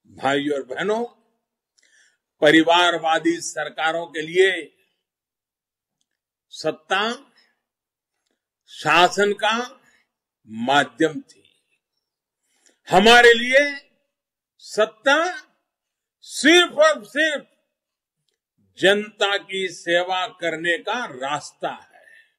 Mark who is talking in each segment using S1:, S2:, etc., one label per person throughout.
S1: भाइयों और बहनों, परिवारवादी सरकारों के लिए सत्ता शासन का माध्यम थी। हमारे लिए सत्ता सिर्फ और सिर्फ जनता की सेवा करने का रास्ता है।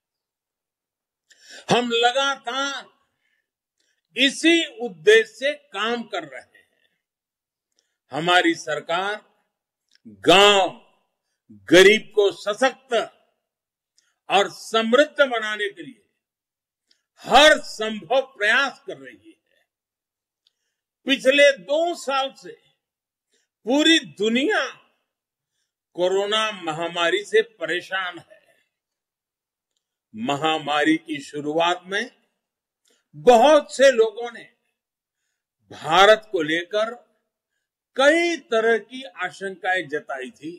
S1: हम लगातार इसी उद्देश्य से काम कर रहे हैं। हमारी सरकार गांव, गरीब को सशक्त और समृद्ध बनाने के लिए हर संभव प्रयास कर रही है। पिछले 2 साल से पूरी दुनिया कोरोना महामारी से परेशान है। महामारी की शुरुआत में बहुत से लोगों ने भारत को लेकर कई तरह की आशंकाएं जताई थी।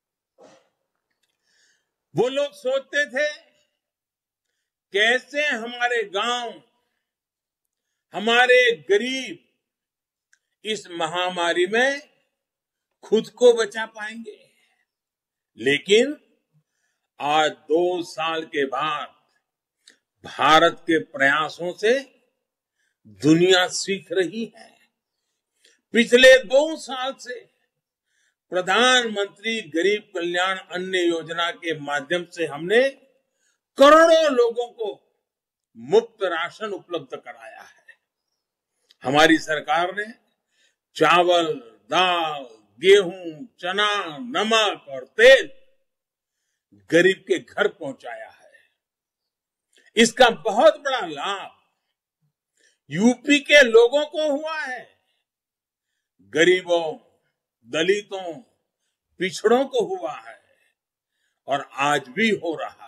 S1: वो लोग सोचते थे कैसे हमारे गांव, हमारे गरीब इस महामारी में खुद को बचा पाएंगे। लेकिन आज 2 साल के बाद भारत के प्रयासों से दुनिया सीख रही है। पिछले 2 साल से प्रधानमंत्री गरीब कल्याण अन्न योजना के माध्यम से हमने करोड़ों लोगों को मुफ्त राशन उपलब्ध कराया है। हमारी सरकार ने चावल, दाल, गेहूं, चना, नमक और तेल गरीब के घर पहुंचाया है। इसका बहुत बड़ा लाभ यूपी के लोगों को हुआ है। गरीबों, दलितों, पिछड़ों को हुआ है और आज भी हो रहा है।